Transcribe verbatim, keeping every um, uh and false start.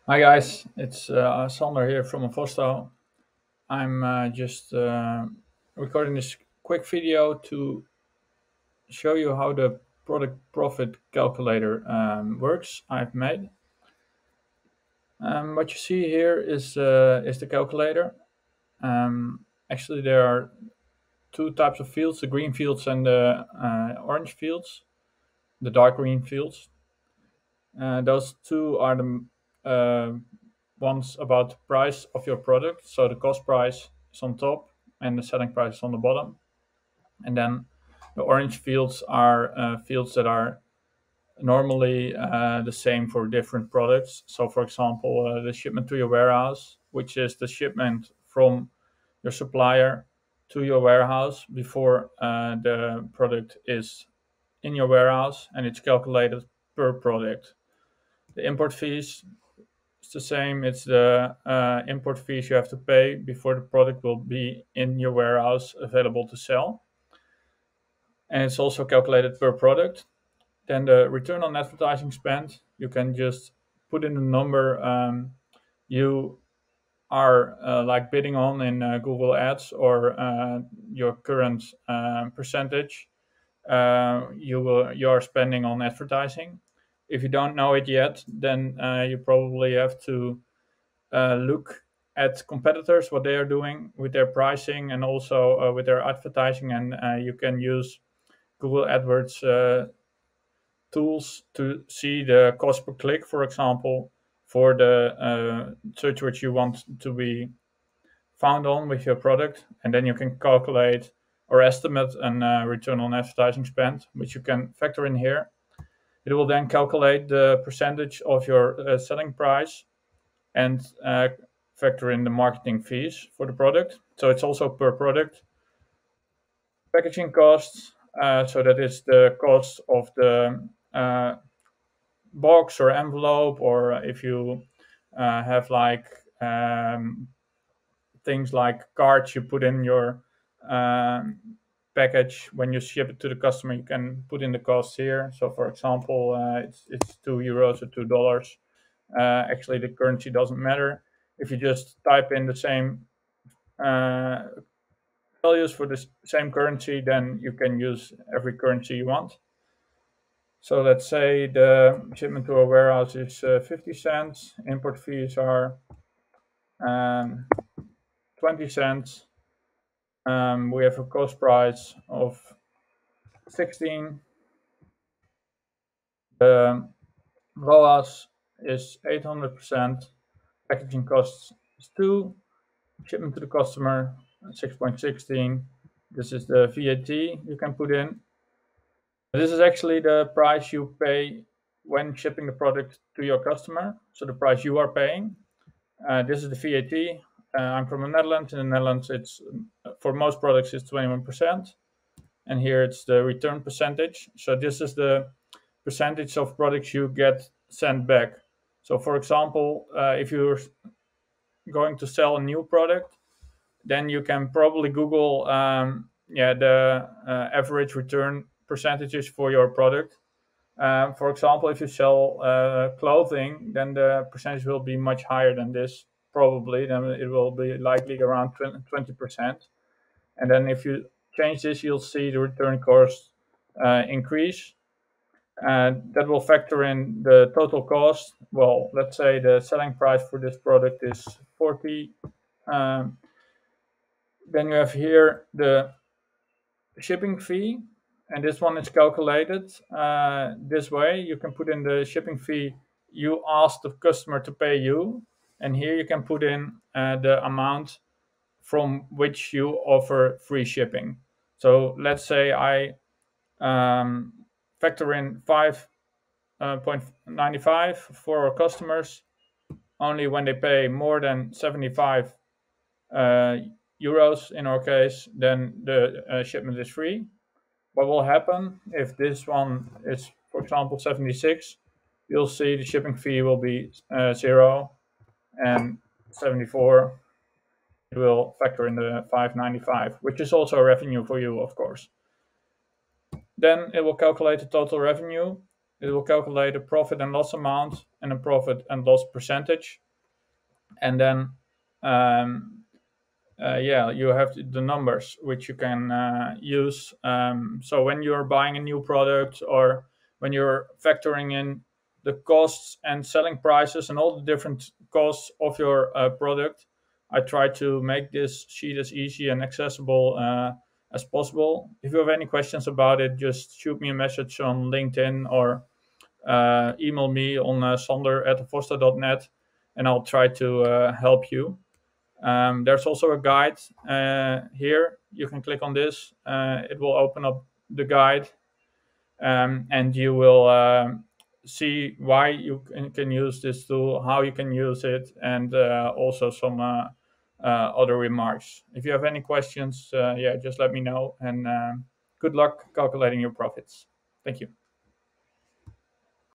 Hi guys, it's uh, Sander here from Afosto. I'm uh, just uh, recording this quick video to show you how the product profit calculator um, works I've made. Um, what you see here is uh, is the calculator. Um, actually, there are two types of fields: the green fields and the uh, orange fields, the dark green fields. Uh, those two are the uh, ones about the price of your product. So the cost price is on top and the selling price is on the bottom. And then the orange fields are uh, fields that are normally uh, the same for different products. So, for example, uh, the shipment to your warehouse, which is the shipment from your supplier to your warehouse before uh, the product is in your warehouse, and it's calculated per product. The import fees, it's the same. It's the uh, import fees you have to pay before the product will be in your warehouse available to sell. And it's also calculated per product. Then the return on advertising spend, you can just put in the number um, you are uh, like bidding on in uh, Google Ads, or uh, your current uh, percentage uh, you will you are spending on advertising. If you don't know it yet, then uh, you probably have to uh, look at competitors, what they are doing with their pricing and also uh, with their advertising, and uh, you can use Google AdWords uh, tools to see the cost per click, for example, for the uh, search which you want to be found on with your product, and then you can calculate or estimate an uh, return on advertising spend, which you can factor in here. It will then calculate the percentage of your uh, selling price and uh, factor in the marketing fees for the product. So it's also per product. Packaging costs, uh, so that is the cost of the uh, box or envelope, or if you uh, have like um, things like cards you put in your um, package when you ship it to the customer, you can put in the costs here. So, for example, uh, it's it's two euros or two dollars. Uh, actually, the currency doesn't matter. If you just type in the same uh, values for the same currency, then you can use every currency you want. So let's say the shipment to a warehouse is uh, fifty cents. Import fees are um, twenty cents. Um, we have a cost price of sixteen. The R O A S is eight hundred percent. Packaging costs is two. Shipment to the customer six point one six. This is the V A T you can put in. This is actually the price you pay when shipping the product to your customer. So the price you are paying. Uh, this is the V A T. Uh, I'm from the Netherlands. In the Netherlands, it's for most products it's twenty-one percent, and here it's the return percentage. So this is the percentage of products you get sent back. So, for example, uh, if you're going to sell a new product, then you can probably Google um, yeah the uh, average return percentages for your product. Um, for example, if you sell uh, clothing, then the percentage will be much higher than this. Probably, then it will be likely around twenty percent. And then if you change this, you'll see the return cost uh, increase. And that will factor in the total cost. Well, let's say the selling price for this product is forty. Um, then you have here the shipping fee, and this one is calculated uh, this way. You can put in the shipping fee you ask the customer to pay you, and here you can put in uh, the amount from which you offer free shipping. So let's say I um, factor in five point nine five for our customers only when they pay more than seventy-five uh, euros in our case, then the uh, shipment is free. What will happen if this one is, for example, seventy-six? You'll see the shipping fee will be uh, zero, and seventy-four it will factor in the five ninety-five, which is also a revenue for you, of course. Then it will calculate the total revenue. It will calculate a profit and loss amount and a profit and loss percentage. And then, um, uh, yeah, you have the numbers which you can uh, use. Um, so when you're buying a new product, or when you're factoring in the costs and selling prices and all the different costs of your uh, product, I try to make this sheet as easy and accessible uh, as possible. If you have any questions about it, just shoot me a message on LinkedIn, or uh, email me on uh, sander at afosto dot net, and I'll try to uh, help you. Um, there's also a guide uh, here. You can click on this. Uh, it will open up the guide, um, and you will um see why you can, can use this tool, how you can use it, and uh, also some uh, uh, other remarks. If you have any questions, uh, yeah, just let me know. And um good luck calculating your profits. Thank you.